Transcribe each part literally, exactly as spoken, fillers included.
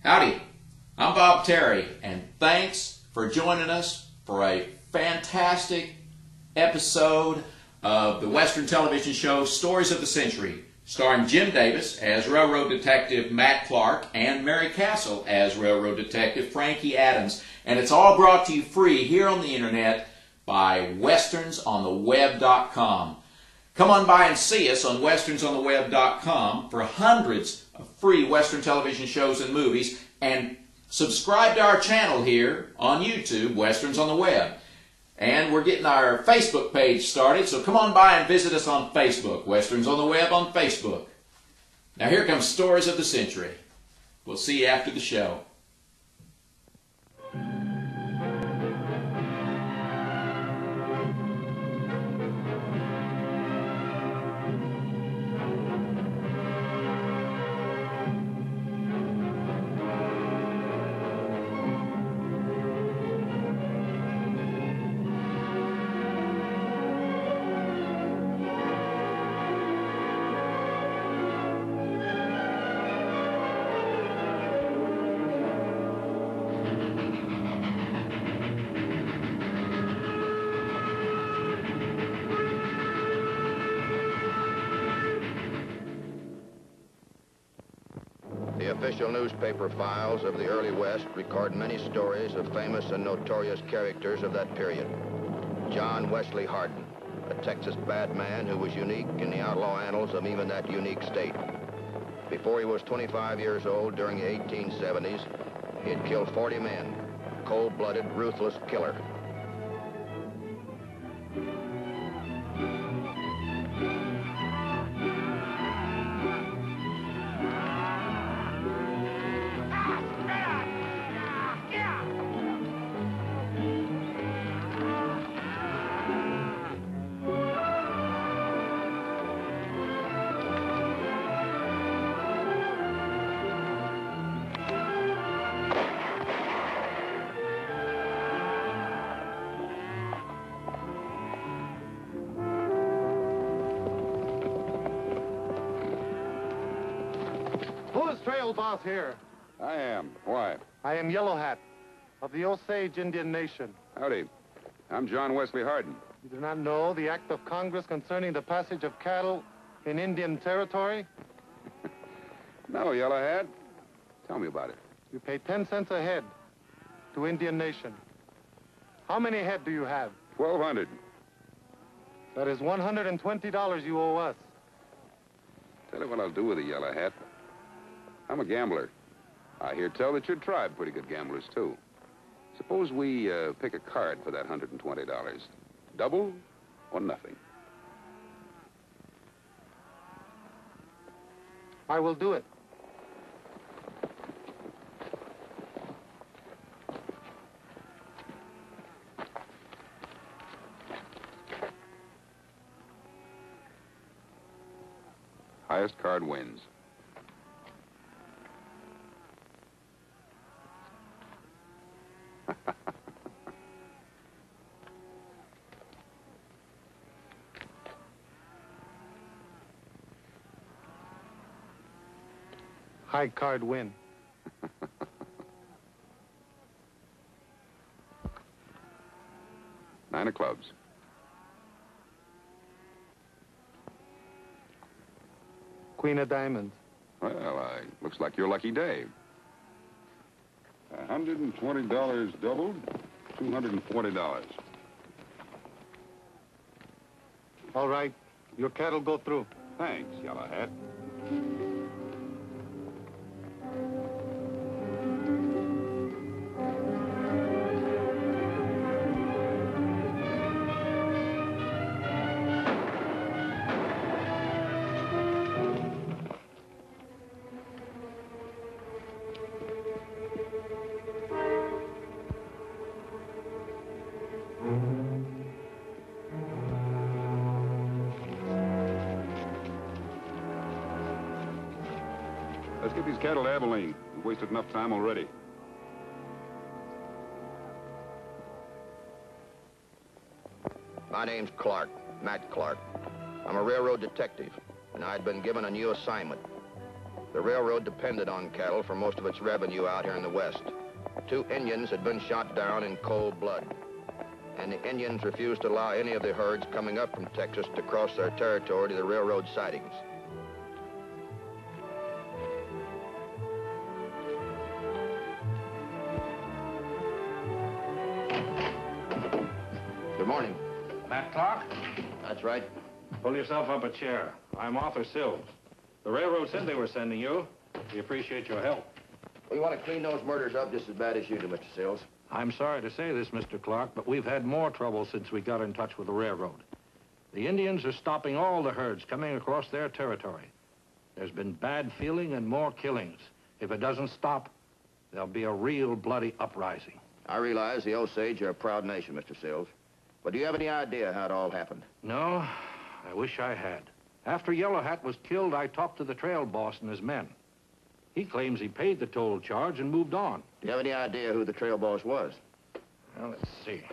Howdy, I'm Bob Terry, and thanks for joining us for a fantastic episode of the Western television show Stories of the Century, starring Jim Davis as Railroad Detective Matt Clark and Mary Castle as Railroad Detective Frankie Adams. And it's all brought to you free here on the internet by westerns on the web dot com. Come on by and see us on westerns on the web dot com for hundreds of free Western television shows and movies, and subscribe to our channel here on YouTube, Westerns on the Web. And we're getting our Facebook page started, so come on by and visit us on Facebook, Westerns on the Web on Facebook. Now here comes Stories of the Century. We'll see you after the show. The official newspaper files of the early West record many stories of famous and notorious characters of that period. John Wesley Hardin, a Texas bad man who was unique in the outlaw annals of even that unique state. Before he was twenty-five years old, during the eighteen seventies, he had killed forty men, cold-blooded, ruthless killer. Trail boss here. I am. Why? I am Yellow Hat of the Osage Indian Nation. Howdy. I'm John Wesley Hardin. You do not know the act of Congress concerning the passage of cattle in Indian territory? No, Yellow Hat. Tell me about it. You pay ten cents a head to Indian Nation. How many head do you have? Twelve hundred. That is one hundred twenty dollars you owe us. Tell you what I'll do with it, Yellow Hat. I'm a gambler. I hear tell that your tribe pretty good gamblers, too. Suppose we uh, pick a card for that one hundred twenty dollars. Double or nothing? I will do it. Highest card wins. High card win. Nine of clubs. Queen of diamonds. Well, I, looks like your lucky day. one hundred twenty dollars doubled, two hundred forty dollars. All right. Your cattle go through. Thanks, Yellow Hat. Let's get these cattle to Abilene. We've wasted enough time already. My name's Clark, Matt Clark. I'm a railroad detective, and I'd been given a new assignment. The railroad depended on cattle for most of its revenue out here in the West. Two Indians had been shot down in cold blood, and the Indians refused to allow any of the herds coming up from Texas to cross their territory to the railroad sidings. Good morning. Matt Clark? That's right. Pull yourself up a chair. I'm Arthur Sills. The railroad said they were sending you. We appreciate your help. We want to clean those murders up just as bad as you do, Mister Sills. I'm sorry to say this, Mister Clark, but we've had more trouble since we got in touch with the railroad. The Indians are stopping all the herds coming across their territory. There's been bad feeling and more killings. If it doesn't stop, there'll be a real bloody uprising. I realize the Osage are a proud nation, Mister Sills. But do you have any idea how it all happened? No, I wish I had. After Yellow Hat was killed, I talked to the trail boss and his men. He claims he paid the toll charge and moved on. Do you have any idea who the trail boss was? Well, let's see.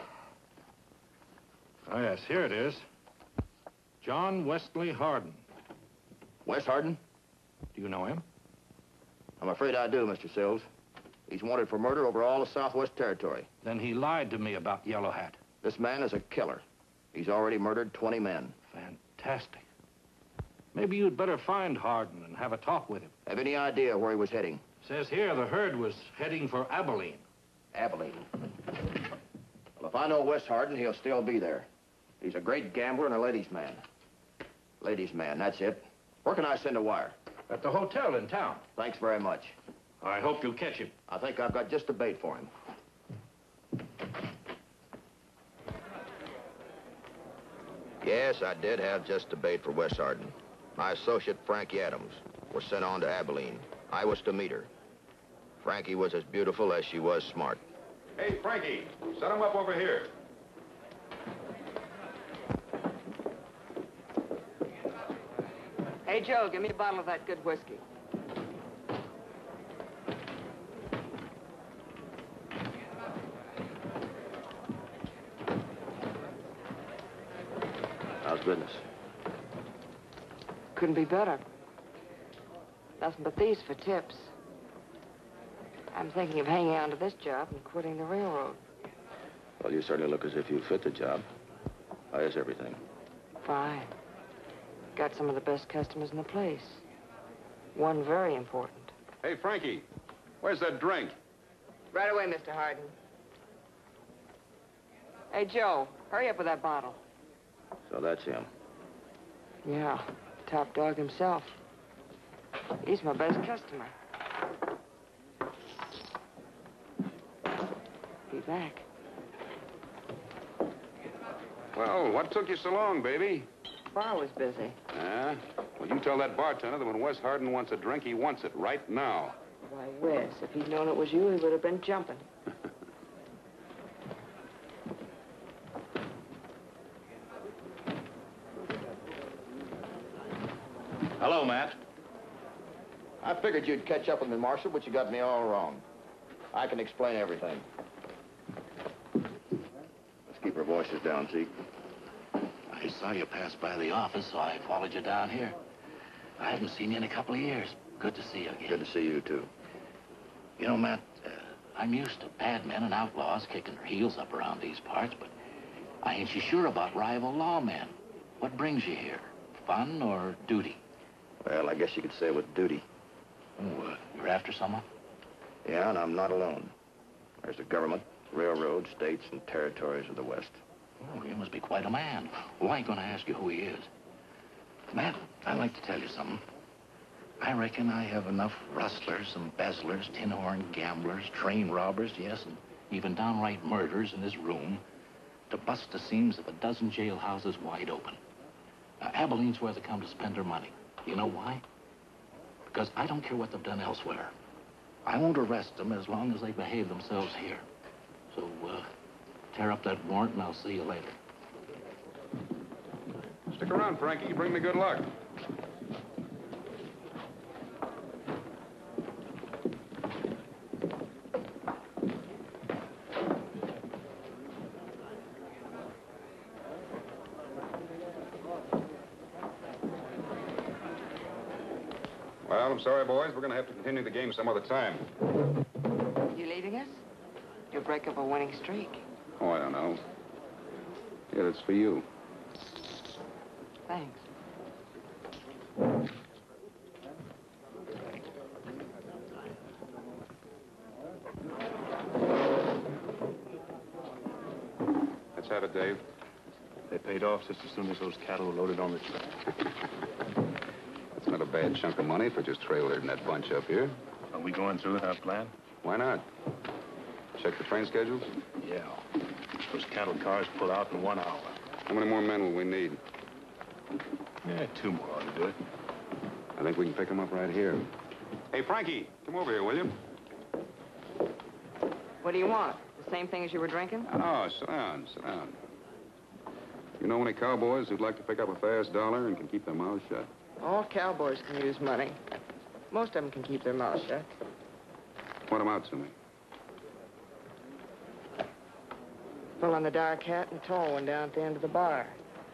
Oh, yes, here it is. John Wesley Hardin. Wes Hardin? Do you know him? I'm afraid I do, Mister Sills. He's wanted for murder over all the Southwest Territory. Then he lied to me about Yellow Hat. This man is a killer. He's already murdered twenty men. Fantastic. Maybe you'd better find Hardin and have a talk with him. Have any idea where he was heading? Says here the herd was heading for Abilene. Abilene. Well, if I know Wes Hardin, he'll still be there. He's a great gambler and a ladies' man. Ladies' man, that's it. Where can I send a wire? At the hotel in town. Thanks very much. I hope you'll catch him. I think I've got just the bait for him. Yes, I did have just the bait for Wes Hardin. My associate, Frankie Adams, was sent on to Abilene. I was to meet her. Frankie was as beautiful as she was smart. Hey, Frankie, set him up over here. Hey, Joe, give me a bottle of that good whiskey. How's business? Couldn't be better. Nothing but these for tips. I'm thinking of hanging on to this job and quitting the railroad. Well, you certainly look as if you fit the job. How is everything? Fine. Got some of the best customers in the place. One very important. Hey, Frankie, where's that drink? Right away, Mister Hardin. Hey, Joe, hurry up with that bottle. So that's him. Yeah, top dog himself. He's my best customer. Be back. Well, what took you so long, baby? Bar was busy. Yeah? Well, you tell that bartender that when Wes Hardin wants a drink, he wants it right now. Why, Wes, if he'd known it was you, he would have been jumping. Hello, Matt. I figured you'd catch up with me, Marshal, but you got me all wrong. I can explain everything. Let's keep our voices down, Zeke. I saw you pass by the office, so I followed you down here. I haven't seen you in a couple of years. Good to see you again. Good to see you, too. You know, Matt, uh, I'm used to bad men and outlaws kicking their heels up around these parts, but I ain't so sure about rival lawmen. What brings you here? Fun or duty? Well, I guess you could say it was duty. Oh, uh, you're after someone? Yeah, and I'm not alone. There's the government, railroads, states, and territories of the West. Oh, you must be quite a man. Well, I ain't gonna ask you who he is. Matt, I'd like to tell you something. I reckon I have enough rustlers, embezzlers, tin horn gamblers, train robbers, yes, and even downright murderers in this room to bust the seams of a dozen jailhouses wide open. Now, Abilene's where they come to spend their money. You know why? Because I don't care what they've done elsewhere. I won't arrest them as long as they behave themselves here. So, uh, tear up that warrant and I'll see you later. Stick around, Frankie. Bring me good luck. Well, I'm sorry, boys. We're going to have to continue the game some other time. You leaving us? You'll break up a winning streak. Oh, I don't know. Yeah, that's for you. Thanks. Let's have it, Dave. They paid off just as soon as those cattle were loaded on the truck. That's not a bad chunk of money for just trailering that bunch up here. Are we going through with our plan? Why not? Check the train schedules? Yeah. Those cattle cars pull out in one hour. How many more men will we need? Yeah, two more ought to do it. I think we can pick them up right here. Hey, Frankie, come over here, will you? What do you want? The same thing as you were drinking? Oh, sit down, sit down. You know any cowboys who'd like to pick up a fast dollar and can keep their mouths shut? All cowboys can use money. Most of them can keep their mouths shut. Point them out to me. Full on the dark hat and tall one down at the end of the bar.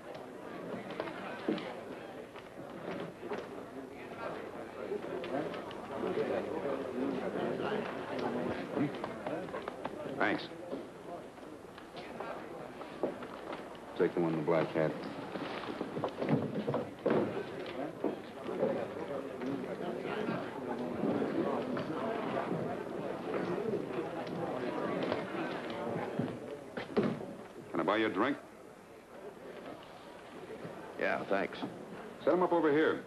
Thanks. Take the one in the black hat. Can I buy you a drink? Yeah, thanks. Set him up over here.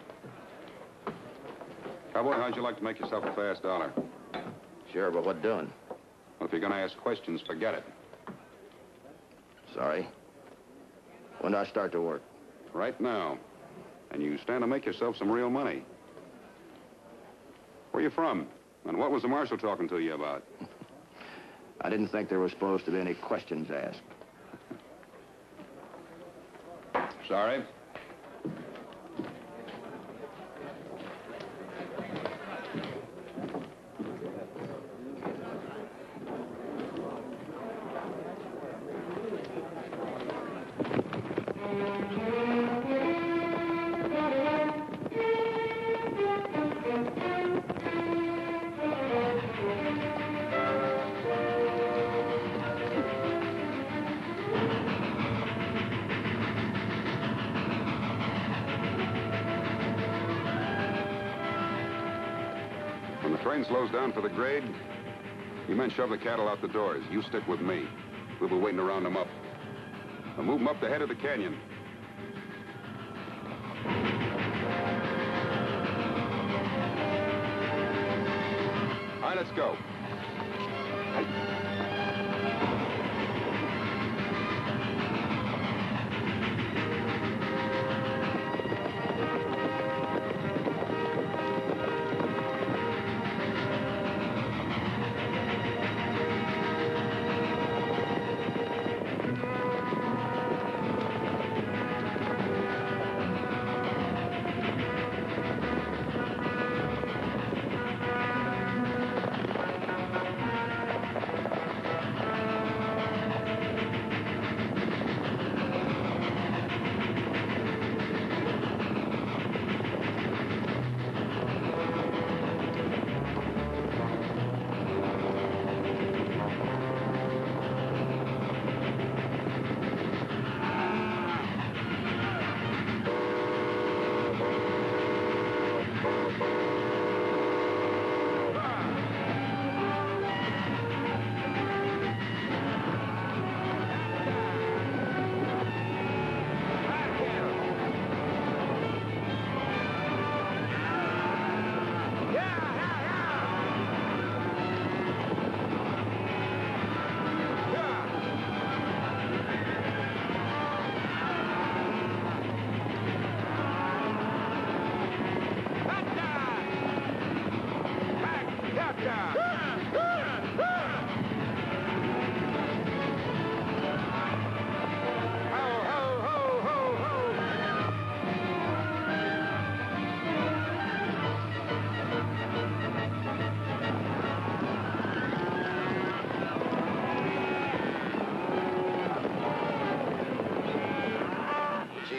Cowboy, how'd you like to make yourself a fast dollar? Sure, but what doing? Well, if you're going to ask questions, forget it. Sorry. When do I start to work? Right now. And you stand to make yourself some real money. Where you from? And what was the marshal talking to you about? I didn't think there was supposed to be any questions asked. Sorry. When the train slows down for the grade, you men shove the cattle out the doors. You stick with me. We'll be waiting to round them up. We'll move them up the head of the canyon. All right, let's go.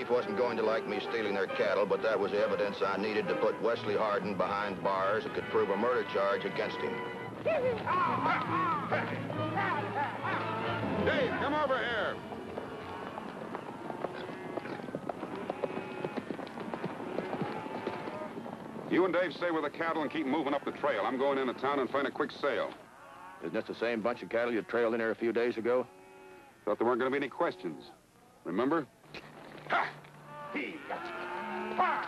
chief wasn't going to like me stealing their cattle, but that was the evidence I needed to put Wesley Hardin behind bars and could prove a murder charge against him. Dave, come over here. You and Dave stay with the cattle and keep moving up the trail. I'm going into town and find a quick sale. Isn't this the same bunch of cattle you trailed in here a few days ago? Thought there weren't going to be any questions. Remember? Ha! He got you. Ha!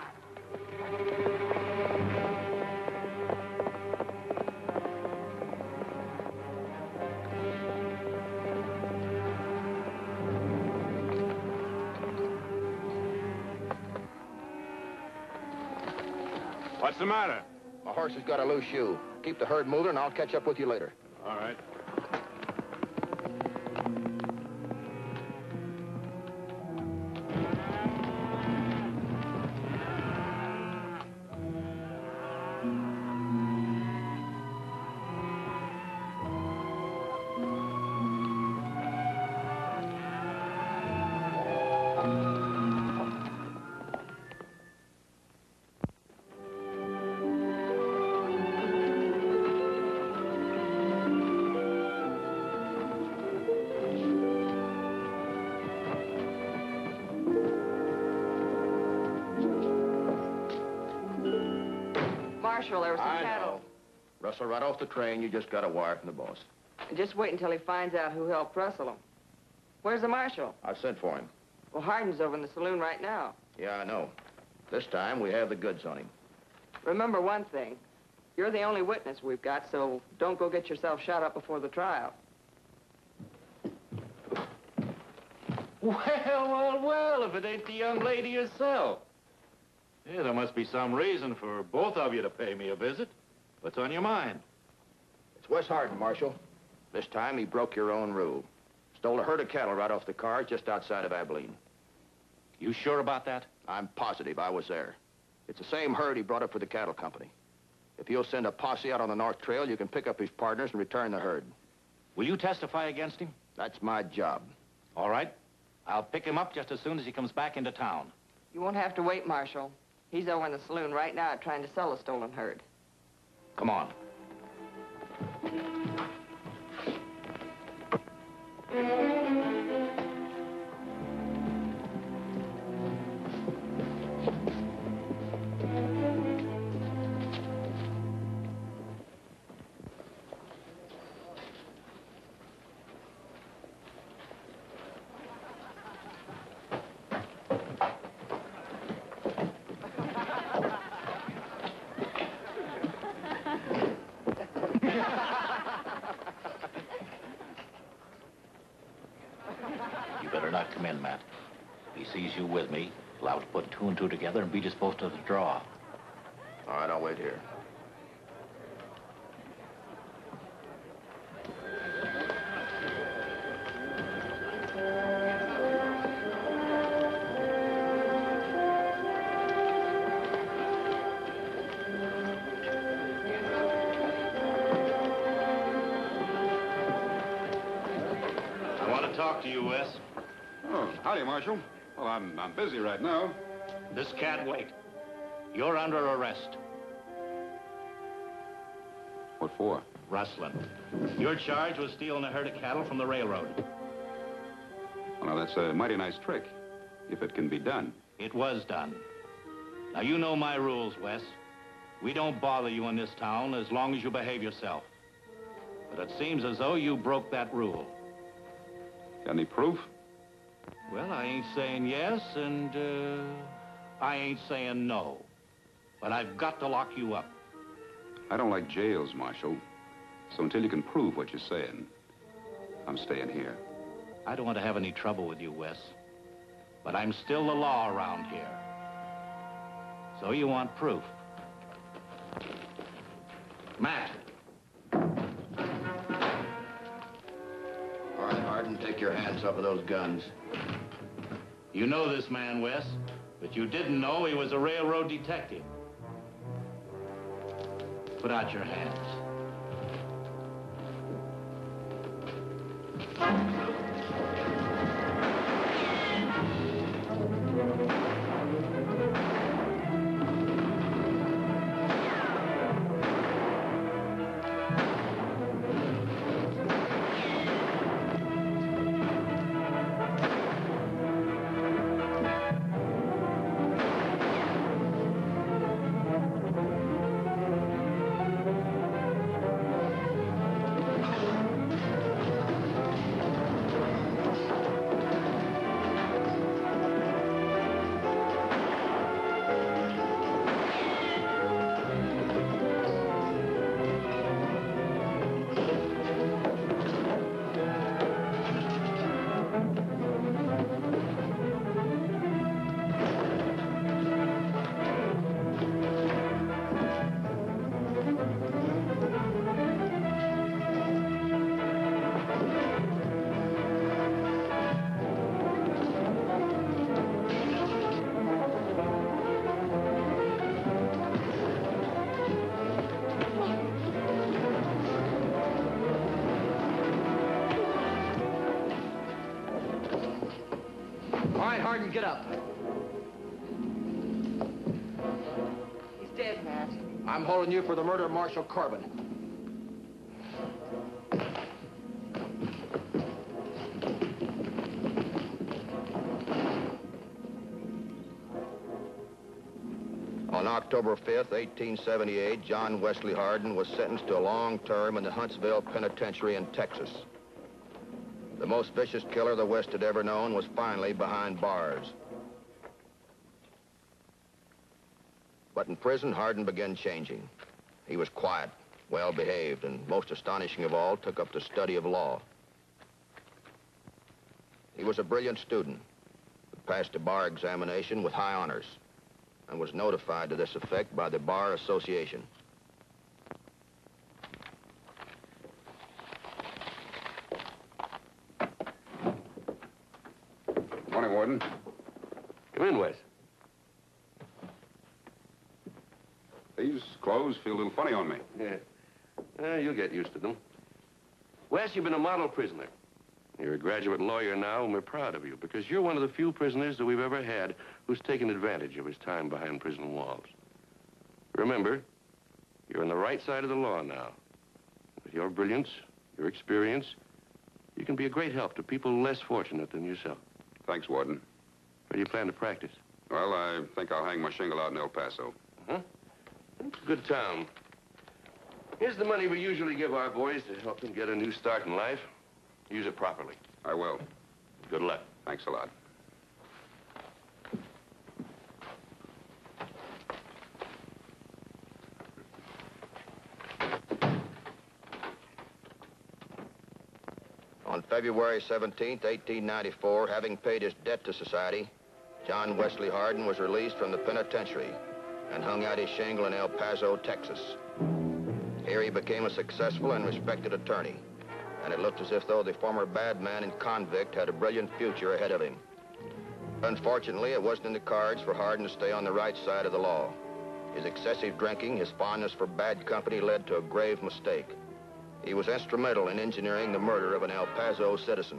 What's the matter? My horse has got a loose shoe. Keep the herd moving, and I'll catch up with you later. All right. Marshal, there was some I cattle. know. Rustle right off the train. You just got a wire from the boss. Just wait until he finds out who helped rustle them. Where's the marshal? I sent for him. Well, Hardin's over in the saloon right now. Yeah, I know. This time, we have the goods on him. Remember one thing. You're the only witness we've got, so don't go get yourself shot up before the trial. Well, well, well, if it ain't the young lady herself. Yeah, there must be some reason for both of you to pay me a visit. What's on your mind? It's Wes Hardin, Marshal. This time, he broke your own rule. Stole a herd of cattle right off the car just outside of Abilene. You sure about that? I'm positive I was there. It's the same herd he brought up for the cattle company. If you'll send a posse out on the North Trail, you can pick up his partners and return the herd. Will you testify against him? That's my job. All right. I'll pick him up just as soon as he comes back into town. You won't have to wait, Marshal. He's over in the saloon right now trying to sell a stolen herd. Come on. You better not come in, Matt. If he sees you with me, he'll have to put two and two together and be disposed of the draw. All right, I'll wait here. I want to talk to you, Wes. Oh, howdy, Marshal. Well, I'm, I'm busy right now. This can't wait. You're under arrest. What for? Rustling. Your charge was stealing a herd of cattle from the railroad. Well, now, that's a mighty nice trick, if it can be done. It was done. Now, you know my rules, Wes. We don't bother you in this town as long as you behave yourself. But it seems as though you broke that rule. Got any proof? Well, I ain't saying yes, and uh, I ain't saying no. But I've got to lock you up. I don't like jails, Marshal. So until you can prove what you're saying, I'm staying here. I don't want to have any trouble with you, Wes. But I'm still the law around here. So you want proof. Matt. All right, Hardin, take your hands off of those guns. You know this man, Wes, but you didn't know he was a railroad detective. Put out your hands. Harden, get up. He's dead, Matt. I'm holding you for the murder of Marshal Corbin. On October fifth, eighteen seventy-eight, John Wesley Harden was sentenced to a long term in the Huntsville Penitentiary in Texas. The most vicious killer the West had ever known was finally behind bars. But in prison, Harden began changing. He was quiet, well-behaved, and most astonishing of all, took up the study of law. He was a brilliant student, who passed a bar examination with high honors, and was notified to this effect by the Bar Association. Morning, Warden. Come in, Wes. These clothes feel a little funny on me. Yeah. Uh, you'll get used to them. Wes, you've been a model prisoner. You're a graduate lawyer now, and we're proud of you, because you're one of the few prisoners that we've ever had who's taken advantage of his time behind prison walls. Remember, you're on the right side of the law now. With your brilliance, your experience, you can be a great help to people less fortunate than yourself. Thanks, Warden. Where do you plan to practice? Well, I think I'll hang my shingle out in El Paso. Huh? It's a good town. Here's the money we usually give our boys to help them get a new start in life. Use it properly. I will. Good luck. Thanks a lot. On February seventeenth, eighteen ninety-four, having paid his debt to society, John Wesley Harden was released from the penitentiary and hung out his shingle in El Paso, Texas. Here he became a successful and respected attorney, and it looked as if though the former bad man and convict had a brilliant future ahead of him. Unfortunately, it wasn't in the cards for Harden to stay on the right side of the law. His excessive drinking, his fondness for bad company led to a grave mistake. He was instrumental in engineering the murder of an El Paso citizen.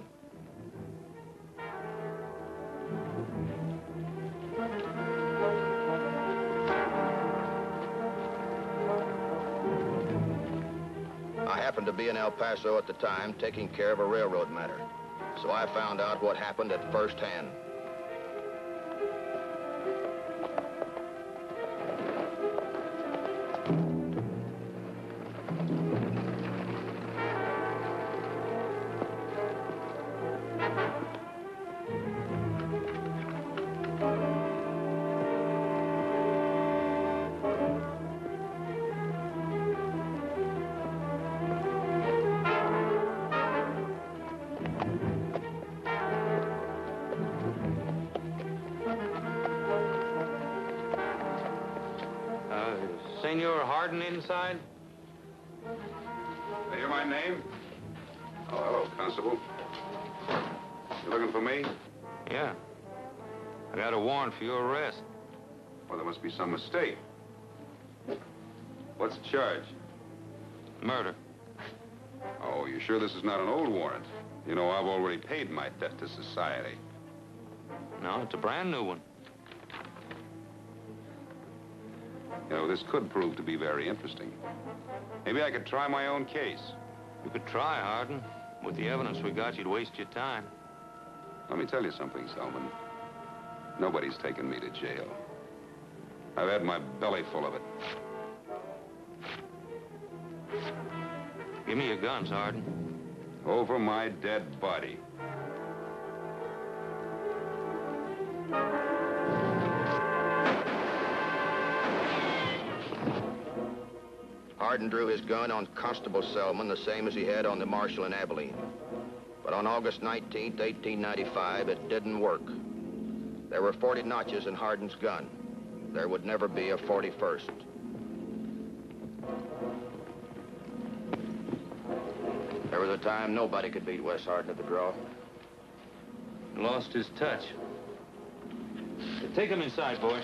I happened to be in El Paso at the time, taking care of a railroad matter, so I found out what happened at first hand. Senor Harden inside? They hear my name? Oh, hello, Constable. You looking for me? Yeah. I got a warrant for your arrest. Well, there must be some mistake. What's the charge? Murder. Oh, you sure this is not an old warrant? You know, I've already paid my debt to society. No, it's a brand new one. You know, this could prove to be very interesting. Maybe I could try my own case. You could try, Harden. With the evidence we got, you'd waste your time. Let me tell you something, Selman. Nobody's taken me to jail. I've had my belly full of it. Give me your guns, Harden. Over my dead body. Harden drew his gun on Constable Selman, the same as he had on the Marshal in Abilene. But on August nineteenth, eighteen ninety-five, it didn't work. There were forty notches in Harden's gun. There would never be a forty-first. There was a time nobody could beat Wes Harden at the draw. Lost his touch. Take him inside, boys.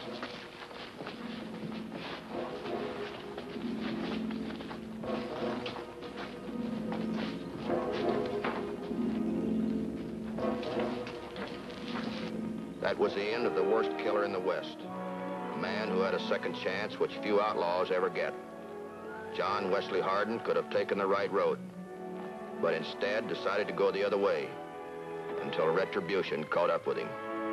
That was the end of the worst killer in the West. A man who had a second chance which few outlaws ever get. John Wesley Hardin could have taken the right road, but instead decided to go the other way until retribution caught up with him.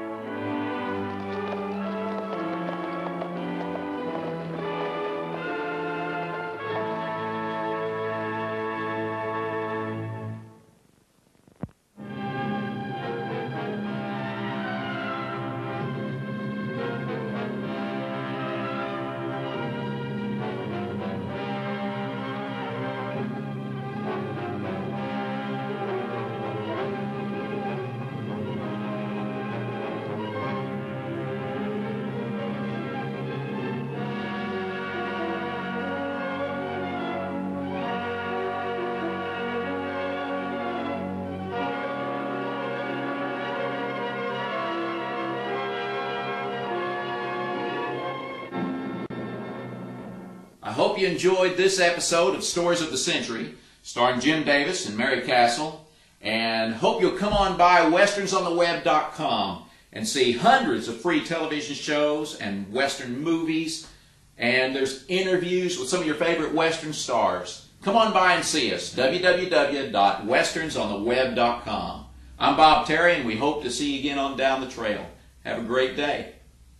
I hope you enjoyed this episode of Stories of the Century, starring Jim Davis and Mary Castle, and hope you'll come on by westerns on the web dot com and see hundreds of free television shows and Western movies, and there's interviews with some of your favorite Western stars. Come on by and see us, w w w dot westerns on the web dot com. I'm Bob Terry, and we hope to see you again on Down the Trail. Have a great day.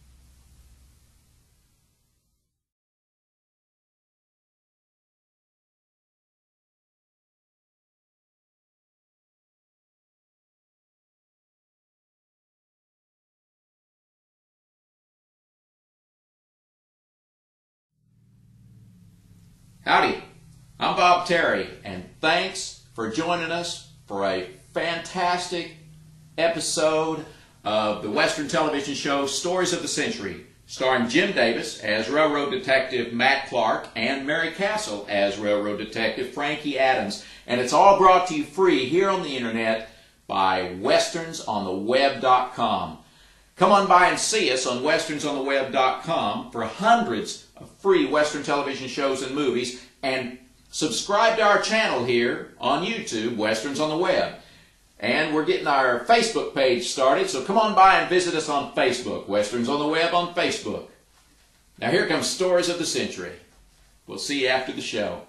Howdy, I'm Bob Terry, and thanks for joining us for a fantastic episode of the Western television show Stories of the Century, starring Jim Davis as Railroad Detective Matt Clark and Mary Castle as Railroad Detective Frankie Adams. And it's all brought to you free here on the internet by westerns on the web dot com. Come on by and see us on westerns on the web dot com for hundreds of free Western television shows and movies, and subscribe to our channel here on YouTube, Westerns on the Web. And we're getting our Facebook page started, so come on by and visit us on Facebook, Westerns on the Web on Facebook. Now here comes Stories of the Century. We'll see you after the show.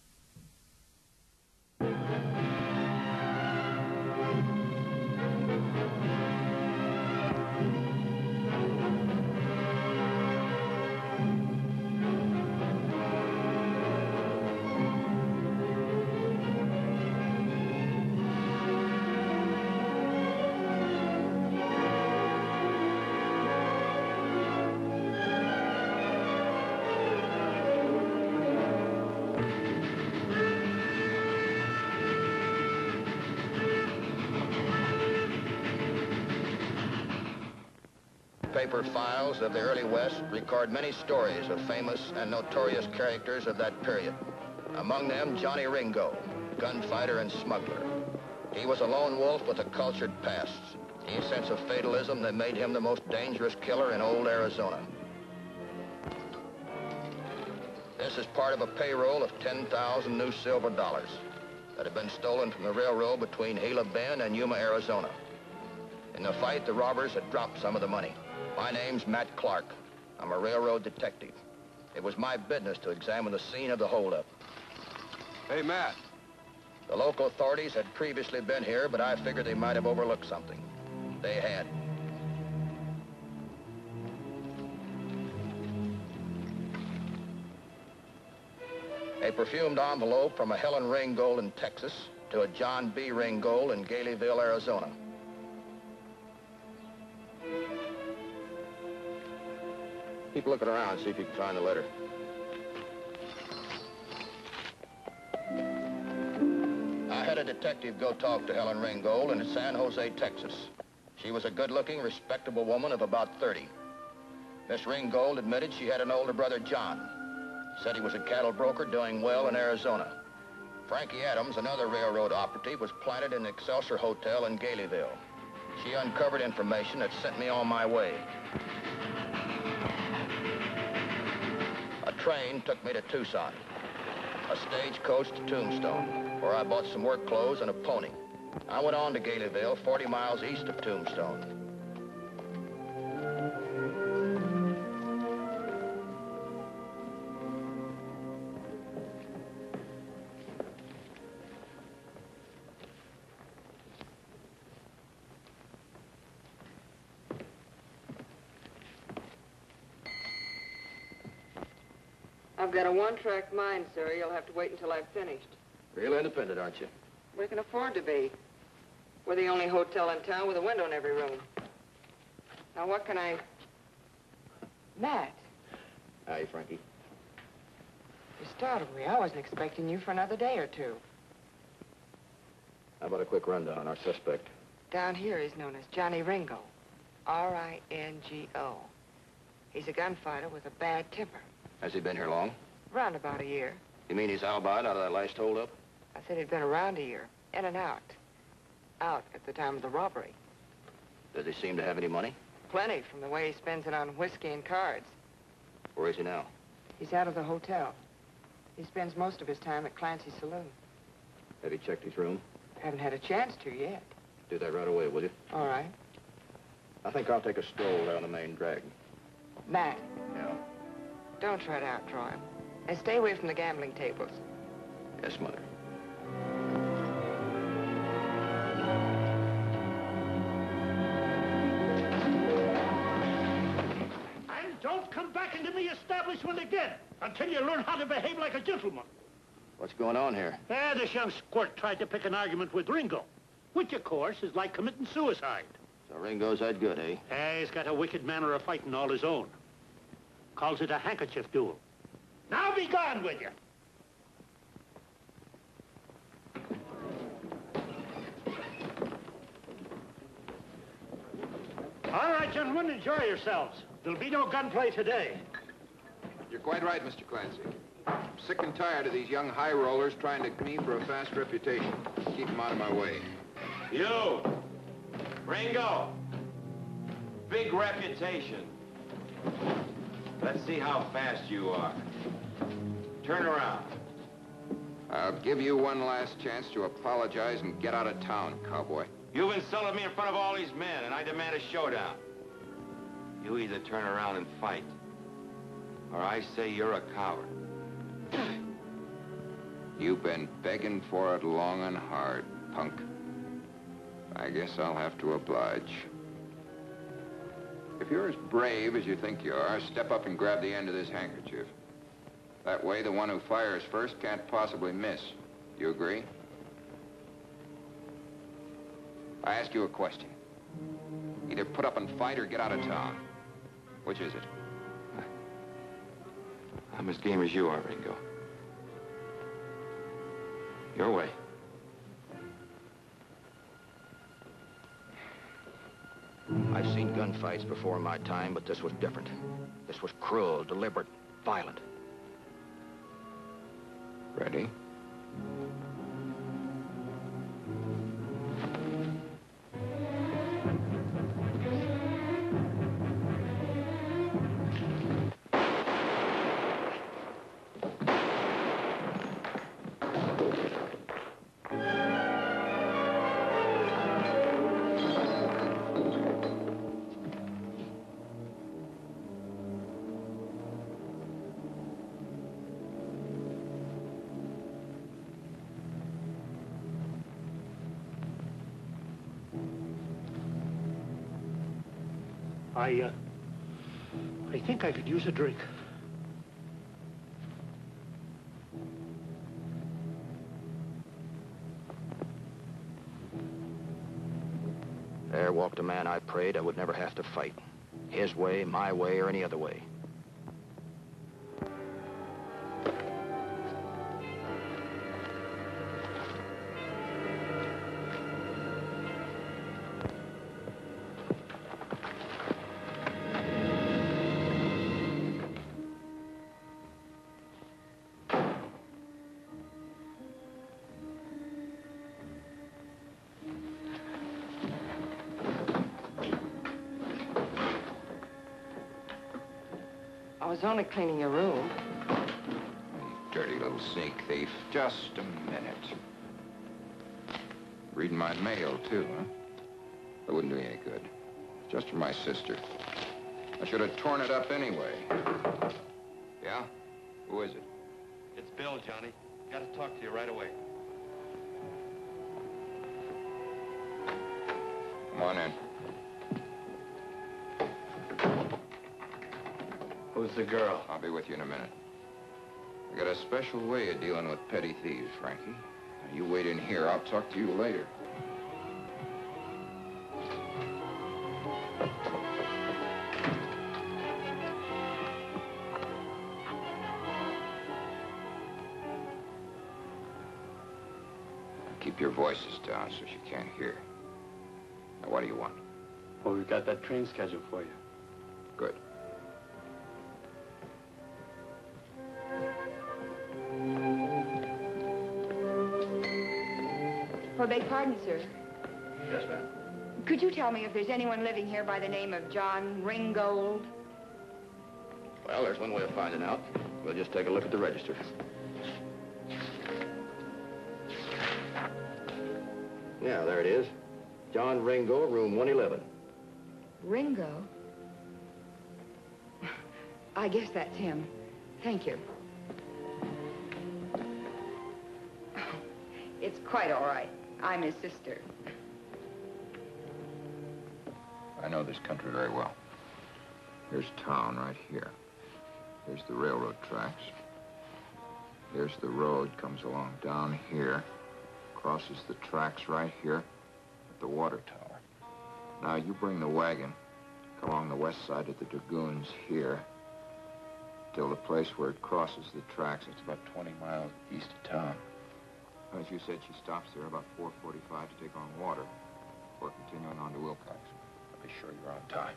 Paper files of the early West record many stories of famous and notorious characters of that period. Among them, Johnny Ringo, gunfighter and smuggler. He was a lone wolf with a cultured past, a sense of fatalism that made him the most dangerous killer in old Arizona. This is part of a payroll of ten thousand new silver dollars that had been stolen from the railroad between Gila Bend and Yuma, Arizona. In the fight, the robbers had dropped some of the money. My name's Matt Clark. I'm a railroad detective. It was my business to examine the scene of the holdup. Hey, Matt. The local authorities had previously been here, but I figured they might have overlooked something. They had. A perfumed envelope from a Helen Ringgold in Texas to a John B. Ringgold in Galeyville, Arizona. Keep looking around, see if you can find the letter. I had a detective go talk to Helen Ringgold in San Jose, Texas. She was a good-looking, respectable woman of about thirty. Miss Ringgold admitted she had an older brother, John. Said he was a cattle broker doing well in Arizona. Frankie Adams, another railroad operative, was planted in the Excelsior Hotel in Galeyville. She uncovered information that sent me on my way. A train took me to Tucson, a stagecoach to Tombstone, where I bought some work clothes and a pony. I went on to Galeyville, forty miles east of Tombstone. I've got a one-track mind, sir. You'll have to wait until I've finished. Real independent, aren't you? We can afford to be. We're the only hotel in town with a window in every room. Now, what can I... Matt, Hi, Frankie. you startled me. I wasn't expecting you for another day or two. How about a quick rundown? Our suspect. Down here, he's known as Johnny Ringo. R I N G O. He's a gunfighter with a bad temper. Has he been here long? Around about a year. You mean he's alibied out of that last holdup? I said he'd been around a year. In and out. Out at the time of the robbery. Does he seem to have any money? Plenty from the way he spends it on whiskey and cards. Where is he now? He's out of the hotel. He spends most of his time at Clancy's saloon. Have you checked his room? Haven't had a chance to yet. Do that right away, will you? All right. I think I'll take a stroll down the main drag. Matt, Yeah? don't try to outdraw him. And stay away from the gambling tables. Yes, Mother. And don't come back into me establishment again until you learn how to behave like a gentleman. What's going on here? Eh, this young squirt tried to pick an argument with Ringo, which, of course, is like committing suicide. So Ringo's that good, eh? Eh, he's got a wicked manner of fighting all his own. Calls it a handkerchief duel. Now be gone with you. All right, gentlemen, enjoy yourselves. There'll be no gunplay today. You're quite right, Mister Clancy. I'm sick and tired of these young high rollers trying to me for a fast reputation. Keep them out of my way. You, Ringo, big reputation. Let's see how fast you are. Turn around. I'll give you one last chance to apologize and get out of town, cowboy. You've insulted me in front of all these men, and I demand a showdown. You either turn around and fight, or I say you're a coward. You've been begging for it long and hard, punk. I guess I'll have to oblige. If you're as brave as you think you are, step up and grab the end of this handkerchief. That way, the one who fires first can't possibly miss. You agree? I ask you a question. Either put up and fight or get out of town. Which is it? I'm as game as you are, Ringo. Your way. I've seen gunfights before in my time, but this was different. This was cruel, deliberate, violent. Ready? I, uh, I think I could use a drink. There walked a man I prayed I would never have to fight. His way, my way, or any other way. I was only cleaning your room. Dirty little sneak thief. Just a minute. Reading my mail, too, huh? That wouldn't do you any good. Just for my sister. I should have torn it up anyway. Yeah? Who is it? It's Bill, Johnny. Got to talk to you right away. Come on in. Who's the girl? I'll be with you in a minute. I got a special way of dealing with petty thieves, Frankie. Now, you wait in here. I'll talk to you later. Keep your voices down so she can't hear. Now, what do you want? Well, we've got that train schedule for you. Good. Well, beg pardon, sir. Yes, ma'am. Could you tell me if there's anyone living here by the name of John Ringgold? Well, there's one way of finding out. We'll just take a look at the register. Yeah, there it is. John Ringo, room one eleven. Ringo? I guess that's him. Thank you. It's quite all right. I'm his sister. I know this country very well. Here's town right here. Here's the railroad tracks. Here's the road, comes along down here, crosses the tracks right here at the water tower. Now, you bring the wagon along the west side of the Dragoons here till the place where it crosses the tracks. It's about twenty miles east of town. As you said, she stops there about four forty-five to take on water before continuing on to Wilcox. I'll be sure you're on time.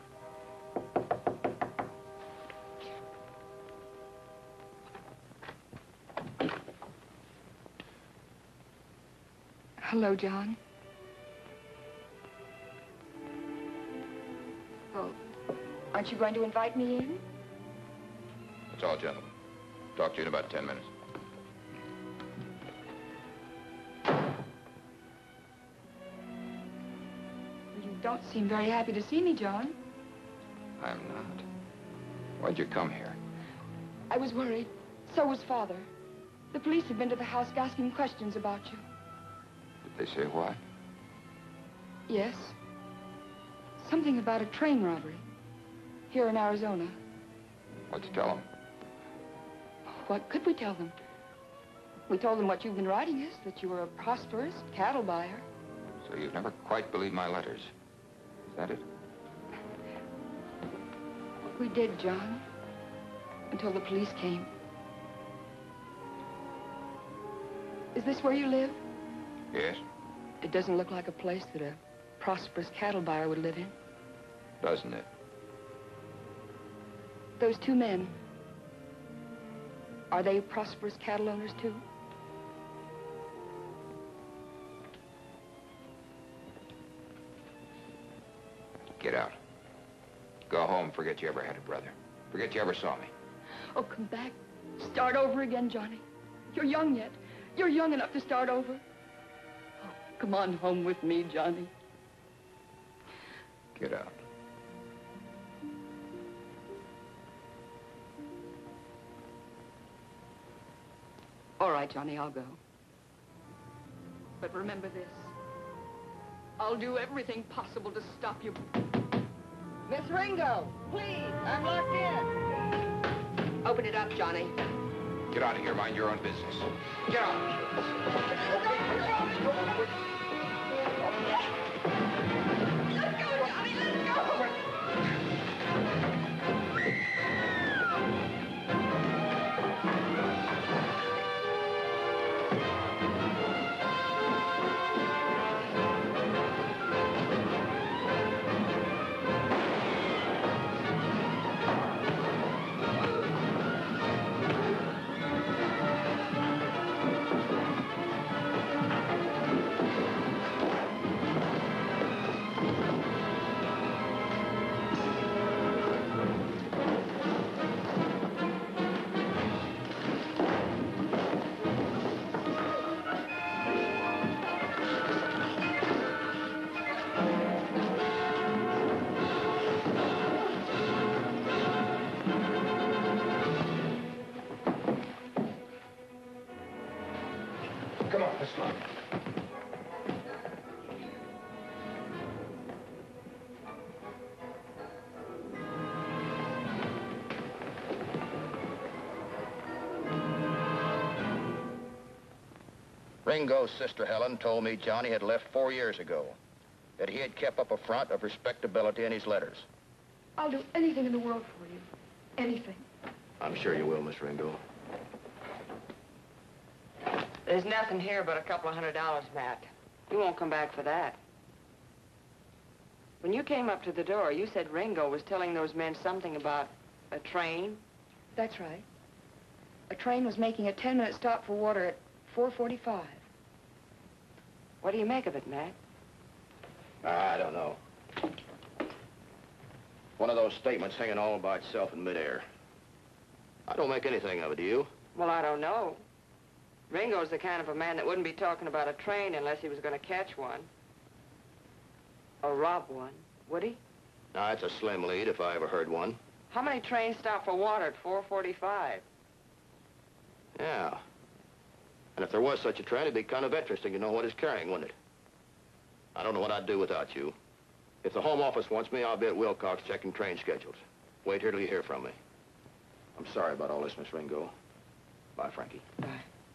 Hello, John. Oh, aren't you going to invite me in? That's all, gentlemen. Talk to you in about ten minutes. You don't seem very happy to see me, John. I'm not. Why'd you come here? I was worried. So was Father. The police have been to the house asking questions about you. Did they say what? Yes. Something about a train robbery here in Arizona. What'd you tell them? What could we tell them? We told them what you've been writing us, that you were a prosperous cattle buyer. So you've never quite believed my letters. Is that it? We did, John, until the police came. Is this where you live? Yes. It doesn't look like a place that a prosperous cattle buyer would live in. Doesn't it? Those two men, are they prosperous cattle owners, too? Get out. Go home, forget you ever had a brother. Forget you ever saw me. Oh, come back. Start over again, Johnny. You're young yet. You're young enough to start over. Oh, come on home with me, Johnny. Get out. All right, Johnny, I'll go. But remember this. I'll do everything possible to stop you. Miss Ringo, please, I'm locked in. Open it up, Johnny. Get out of here, mind your own business. Get out. Let's go, Johnny, let's go. Come on, let's go. Ringo's sister Helen told me Johnny had left four years ago, that he had kept up a front of respectability in his letters. I'll do anything in the world for you. Anything. I'm sure you will, Miss Ringo. There's nothing here but a couple of hundred dollars, Matt. You won't come back for that. When you came up to the door, you said Ringo was telling those men something about a train. That's right. A train was making a ten-minute stop for water at four forty-five. What do you make of it, Matt? I don't know. One of those statements hanging all by itself in midair. I don't make anything of it, do you? Well, I don't know. Ringo's the kind of a man that wouldn't be talking about a train unless he was going to catch one. Or rob one, would he? Now, that's a slim lead if I ever heard one. How many trains stop for water at four forty-five? Yeah. And if there was such a train, it'd be kind of interesting to know what it's carrying, wouldn't it? I don't know what I'd do without you. If the Home Office wants me, I'll be at Wilcox checking train schedules. Wait here till you hear from me. I'm sorry about all this, Miss Ringo. Bye, Frankie. Bye.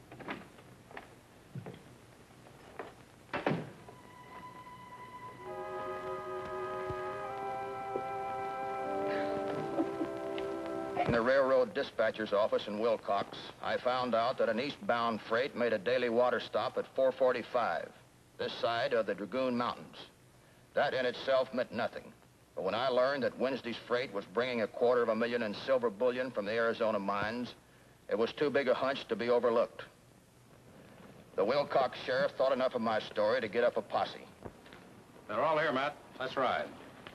In the railroad dispatcher's office in Wilcox, I found out that an eastbound freight made a daily water stop at four forty-five, this side of the Dragoon Mountains. That in itself meant nothing. But when I learned that Wednesday's freight was bringing a quarter of a million in silver bullion from the Arizona mines, it was too big a hunch to be overlooked. The Wilcox sheriff thought enough of my story to get up a posse. They're all here, Matt. Let's ride.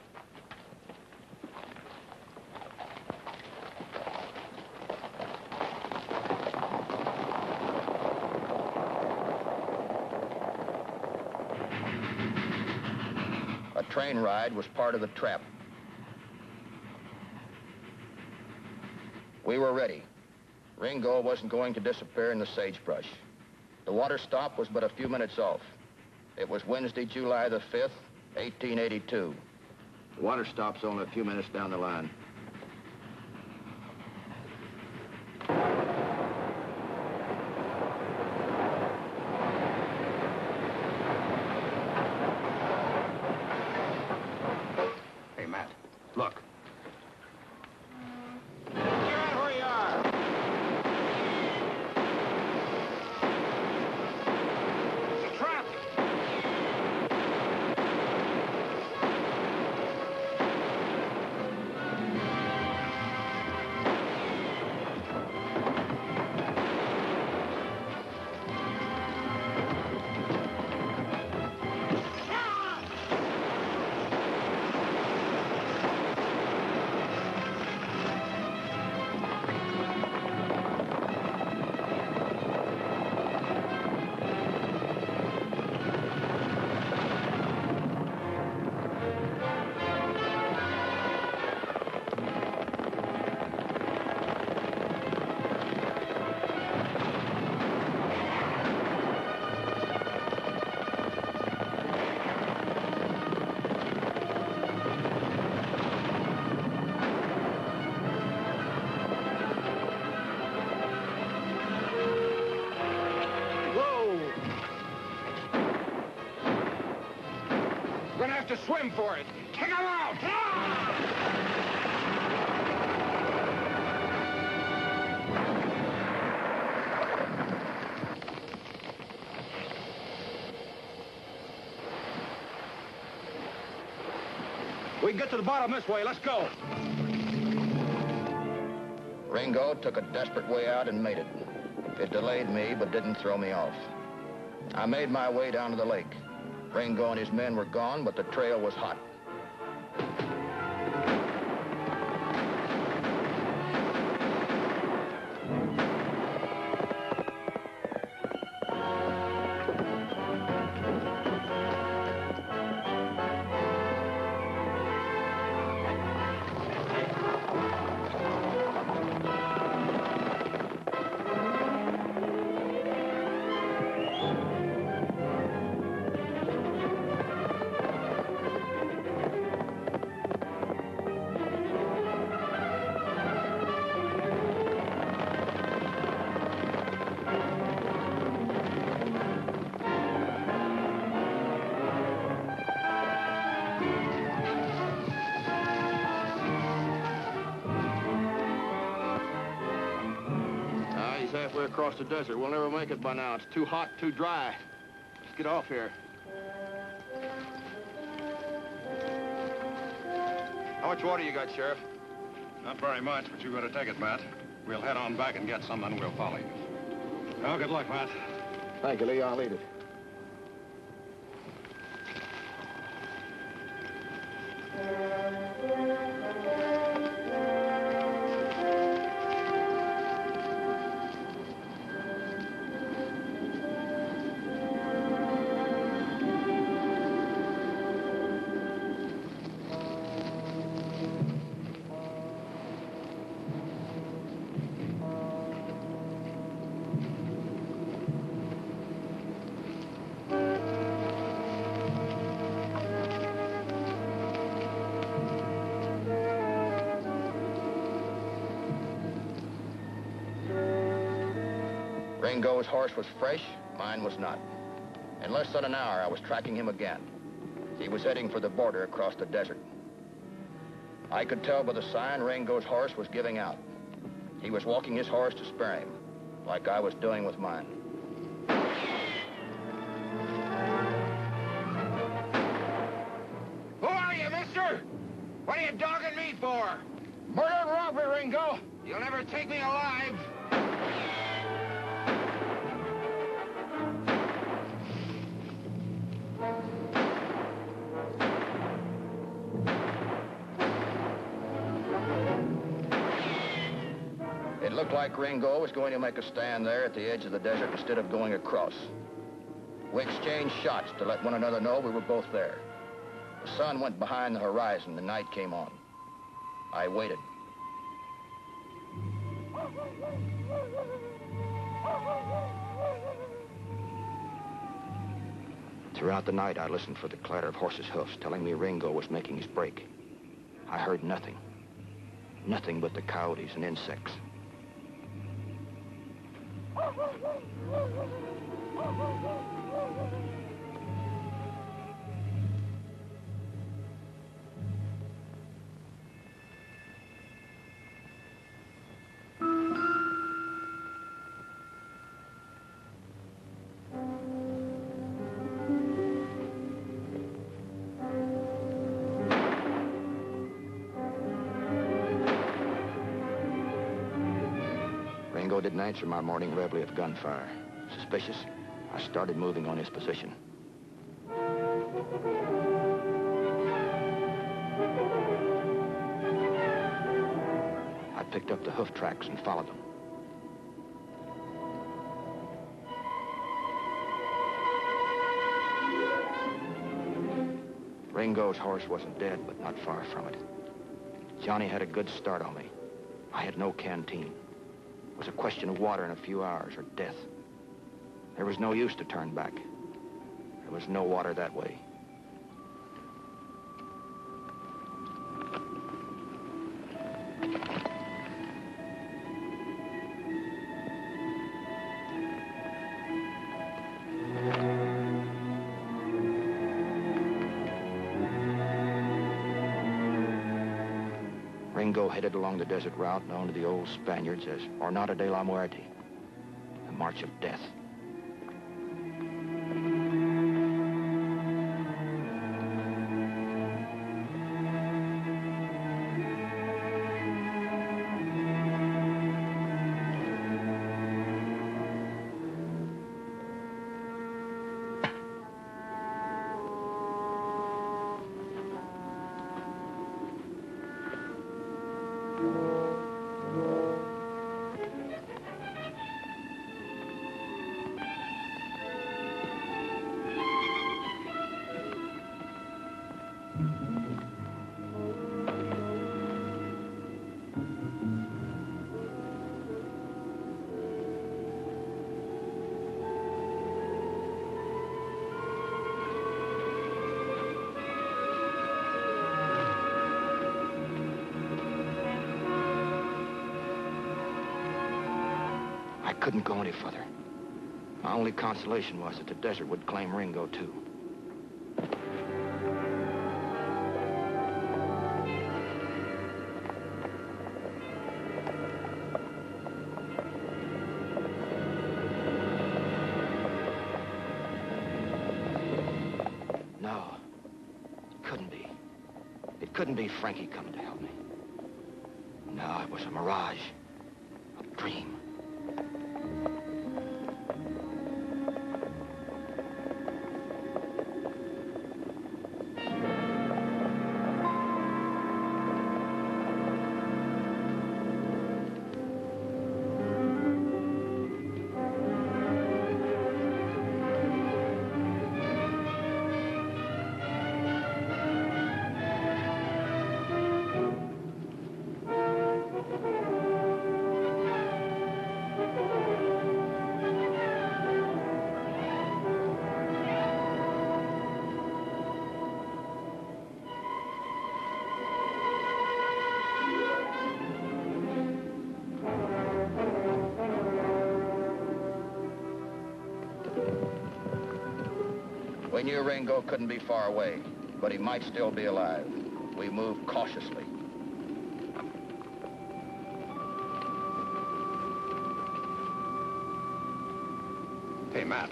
A train ride was part of the trap. We were ready. Ringo wasn't going to disappear in the sagebrush. The water stop was but a few minutes off. It was Wednesday, July the fifth, eighteen eighty-two. The water stop's only a few minutes down the line. Hey, Matt, look. To swim for it. Take him out! We can get to the bottom this way. Let's go. Ringo took a desperate way out and made it. It delayed me, but didn't throw me off. I made my way down to the lake. Ringo and his men were gone, but the trail was hot. halfway across the desert. We'll never make it by now. It's too hot, too dry. Let's get off here. How much water you got, Sheriff? Not very much, but you better take it, Matt. We'll head on back and get some, then we'll follow you. Well, good luck, Matt. Thank you, Lee. I'll lead it. Ringo's horse was fresh, mine was not. In less than an hour, I was tracking him again. He was heading for the border across the desert. I could tell by the sign Ringo's horse was giving out. He was walking his horse to spare him, like I was doing with mine. Who are you, mister? What are you dogging me for? Murder and robbery, Ringo. You'll never take me alive. It looked like Ringo was going to make a stand there at the edge of the desert instead of going across. We exchanged shots to let one another know we were both there. The sun went behind the horizon, the night came on. I waited. Throughout the night, I listened for the clatter of horses' hoofs, telling me Ringo was making his break. I heard nothing. Nothing but the coyotes and insects. Ringo didn't answer my morning reveille of gunfire. Suspicious, I started moving on his position. I picked up the hoof tracks and followed them. Ringo's horse wasn't dead, but not far from it. Johnny had a good start on me. I had no canteen. It was a question of water in a few hours or death. There was no use to turn back. There was no water that way. Ringo headed along the desert route known to the old Spaniards as Jornada de la Muerte, the March of Death. I couldn't go any further. My only consolation was that the desert would claim Ringo, too. couldn't be Frankie coming to help me. No, it was a mirage. A dream. We knew Ringo couldn't be far away, but he might still be alive. We moved cautiously. Hey, Matt.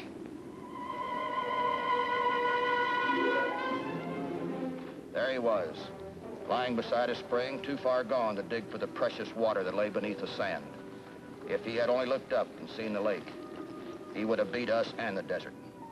There he was, lying beside a spring too far gone to dig for the precious water that lay beneath the sand. If he had only looked up and seen the lake, he would have beat us and the desert.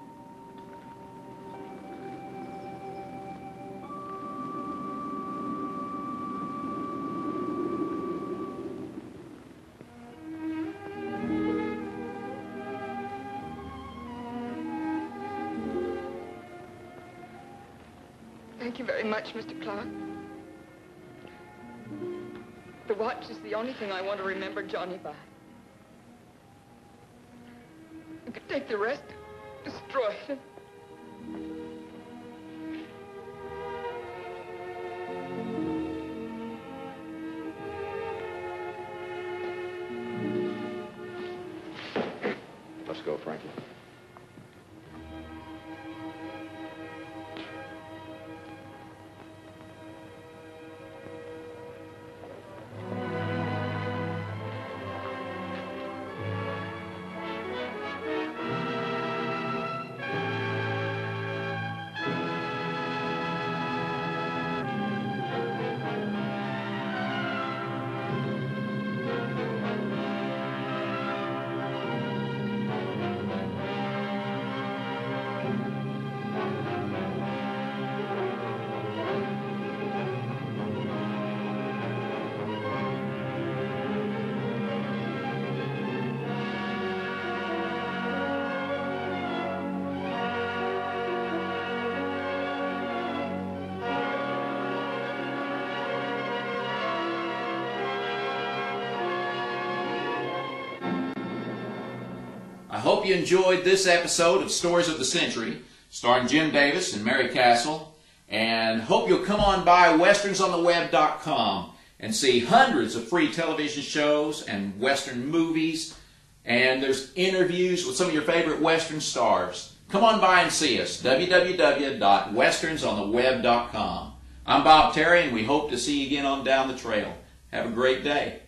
Thank you very much, Mister Clark. The watch is the only thing I want to remember Johnny by. You could take the rest, destroy it. Let's go, Frankie. I hope you enjoyed this episode of Stories of the Century, starring Jim Davis and Mary Castle, and hope you'll come on by westerns on the web dot com and see hundreds of free television shows and Western movies, and there's interviews with some of your favorite Western stars. Come on by and see us, w w w dot westerns on the web dot com. I'm Bob Terry, and we hope to see you again on Down the Trail. Have a great day.